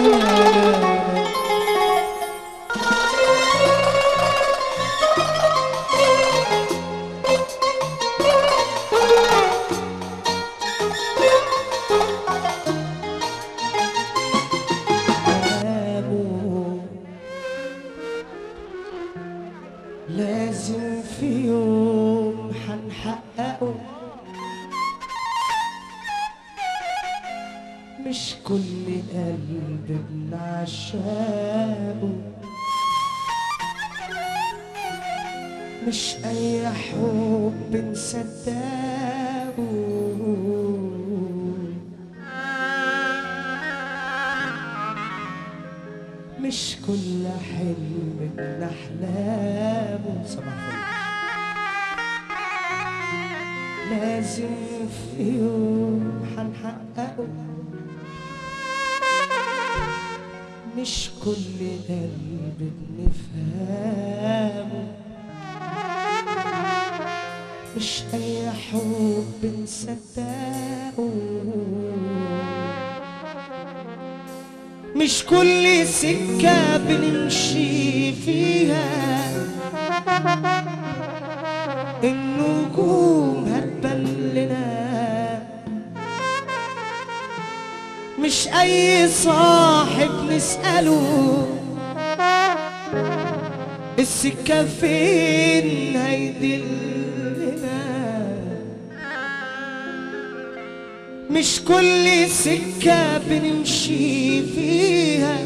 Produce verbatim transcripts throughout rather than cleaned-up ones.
لازم في يوم حنحققه، مش كل قلب بنعشقه، مش أي حب نصدقه، مش كل حلم بنحلمه. صباح الفل. لازم في يوم حنحققه، مش كل قلب بنفهمه، مش أي حب نصدقه، مش كل سكة بنمشي فيها النجوم هتبان لنا، مش أي صاحب نسأله السكة فين هيدلنا، مش كل سكة بنمشي فيها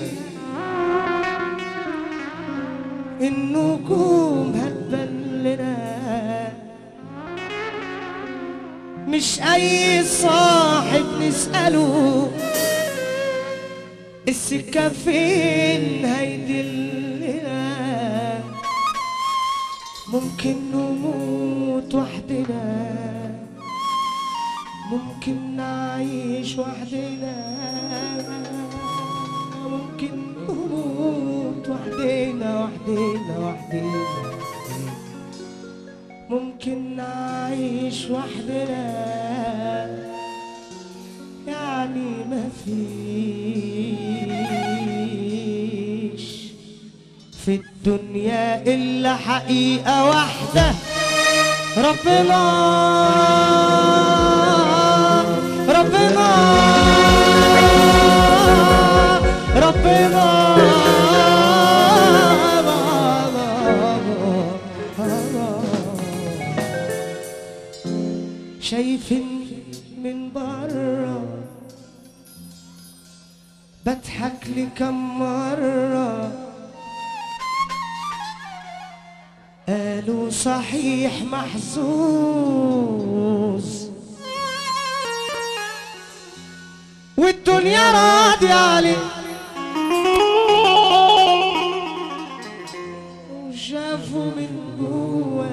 النجوم هتبان لنا، مش أي صاحب نسأله السكة فين هيدلنا، ممكن نموت وحدنا، ممكن نعيش وحدنا، ممكن نموت وحدنا وحدنا وحدنا، ممكن نعيش وحدنا، يعني ما فيش في الدنيا إلا حقيقة واحدة، ربنا ربنا ربنا شايفين من برا بضحك لي كم مرة، قالوا صحيح محظوظ والدنيا راضية عليه، وشافوا من جوا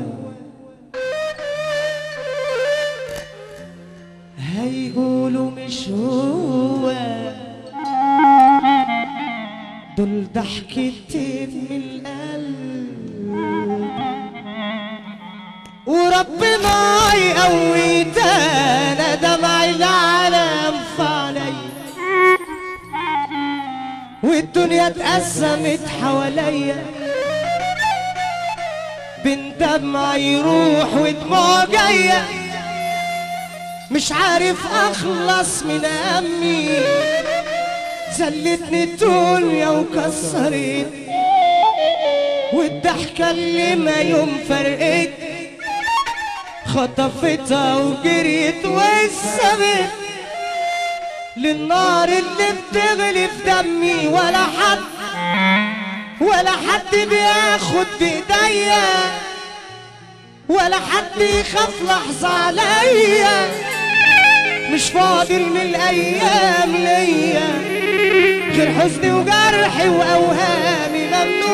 هيقولوا مش هو، دول ضحكتين من القلب، وربنا يقويتنا دمع العالم فعلي، والدنيا اتقسمت حواليا بين دمع يروح ودموع جايه، مش عارف اخلص من امي، زلتني الدنيا وكسرت، والضحكه اللي ما يوم فرقت خطفتها وجريت وسبت للنار اللي بتغلي في دمي، ولا حد ولا حد بياخد بايديا، ولا حد يخاف لحظة عليا، مش فاضل من الايام ليا غير حزني وجرحي واوهامي،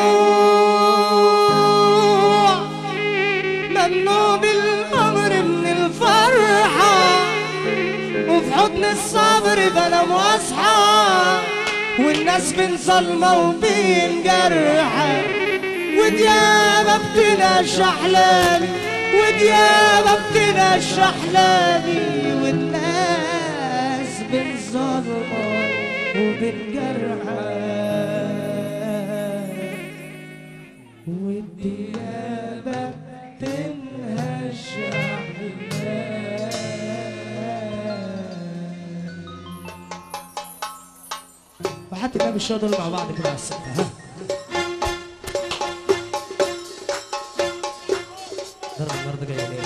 ممنوع ممنوع بالامر من الفرحة، وفي حضن الصبر بنام واصحى، والناس بين ظلمة وبين جرحة، وديابة بتناش احلامي، وديابة بتناش احلامي، والناس بين ظلمة وبين جرحى والديابة تنهش أحلام. وحتى النبي الشوط دول مع بعض كده على السقف. ها ضرب النهارده جايه ليه؟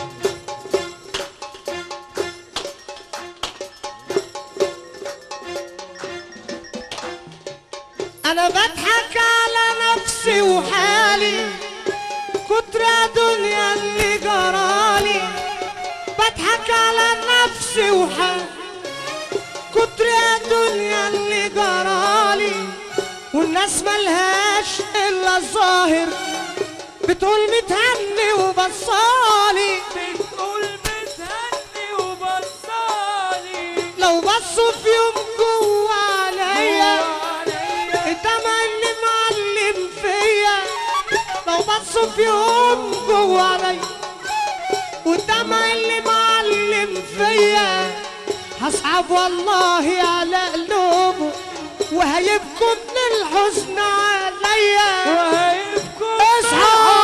انا بضحك على نفسي وحالي كتر دنيا اللي جرالي. بضحك على نفسي وحالي كتر دنيا اللي جرالي. والناس ملهاش الا الظاهر بتقول متهني وبصالي. بتقول متهني وبصالي. لو بصوا في يوم جوا عليا الدمع اللي معلم فيا. لو بصوا في يوم جوا عليا والدمع اللي معلم فيا هصعب والله على قلوبه وهيبكوا من الحزن عليا. وهيبكوا اصحى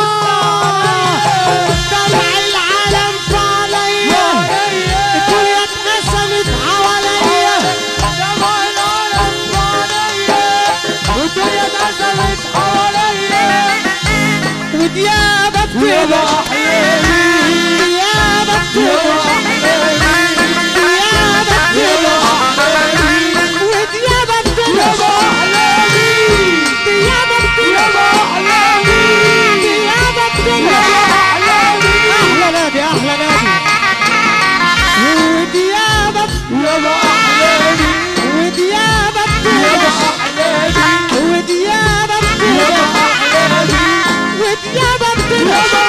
دمع العالم فعليا. الدنيا اتقسمت حواليا. دمع العالم فعليا. والدنيا اتقسمت حواليا. وديابة بتبقى ديابة بتبقى ديابة بتبقى وديابة بتبقى ديابة بتبقى ديابة بتبقى. أحلى نادي أحلى نادي. وديابة بتبقى وديابة بتبقى وديابة بتبقى وديابة بتبقى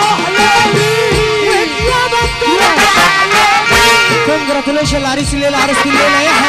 وديابة بتبقى. كونجراتوليشن العريس الليلة عروسة الليلة يحيى.